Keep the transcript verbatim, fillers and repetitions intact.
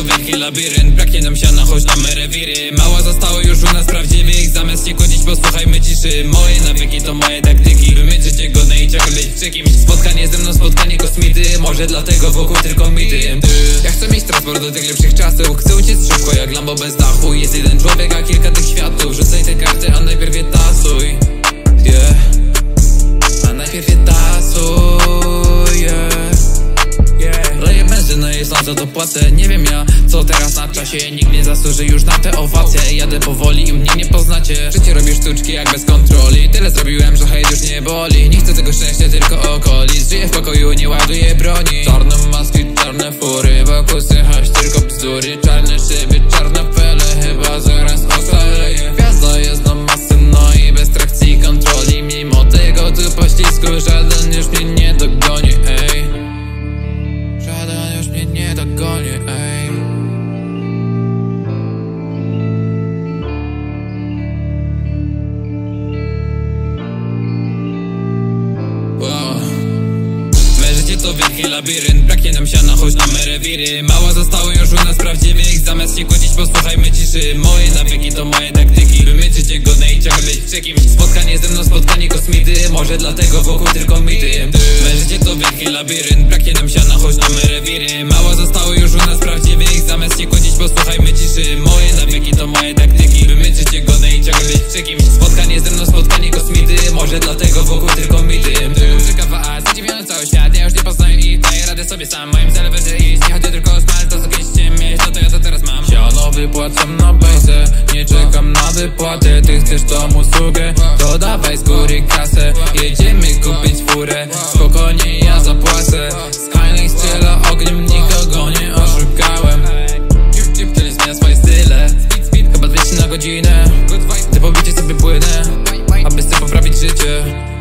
wielki labirynt, braknie nam siana, choć mamy rewiry. Mało zostało już u nas prawdziwych, zamiast się kłócić posłuchajmy ciszy. Moje nawyki to moje taktyki, by mieć życie godne i ciągle być przy kimś. Spotkanie ze mną, spotkanie kosmity, może dlatego wokół tylko mity. Ja chcę mieć transport do tych lepszych czasów, chcę uciec szybko jak Lambo bez dachu. Jest jeden człowiek, a kilka tych światów, rzucaj te karty, a najpierw je tasuj. Yeah. A najpierw je tasuj, yeah. Yeah. Leję benzynę i sądzę to płacę. Nie wiem ja, co teraz na czasie. Nikt nie zasłuży już na te owacje. Jadę powoli i mnie nie poznacie. Życie robi sztuczki jak bez kontroli. Tyle zrobiłem, że hejt już nie boli. Nie chcę tego szczęścia, tylko okolic. Żyję w pokoju, nie ładuję broni. Czarne maski, czarne fury, wokół słychać tylko bzdury. Czarne szyby, czarne pele, chyba zaraz oszaleję. Gwiazda jest na masy, no i bez trakcji i kontroli. Mimo tego tu poślizgu żaden już mnie nie dogoni, ej. Żaden już mnie nie dogoni, ej. Wow. Me życie to wielki labirynt, braknie nam siana, choć mamy rewiry. Mało zostało już u nas prawdziwych, zamiast się kłócić posłuchajmy ciszy. Moje nawyki to moje taktyki, by mieć życie godne i ciągle być przy kimś. Spotkanie ze mną, spotkanie kosmity, może dlatego wokół tylko mity. Me życie to wielki labirynt, braknie nam siana, choć mamy rewiry. Mało zostało już u nas prawdziwych, zamiast się kłócić posłuchajmy ciszy. Moje nawyki to moje taktyki, by mieć życie godne i ciągle być przy kimś. Spotkanie ze mną, spotkanie kosmity, może dlatego wokół tylko mity. Muszę kawa, a zadziwiony cały świat, ja już nie poznaję ich, daję radę sobie sam. Moim celem będzie iść, nie chodzi tylko o smal, to co kiedyś chciałem mieć, to to ja to teraz mam. Siano wypłacam na bajce, nie czekam na wypłatę. Ty chcesz tą usługę, to dawaj z góry kasę. Jedziemy kupić furę, spokojnie ja zapłacę. Skyline strzela ogniem, nikogo nie oszukałem. Cip, cip, który zmienia swoje style, chyba dwieście na godzinę. Ty pobicie sobie płynę, aby sobie poprawić życie.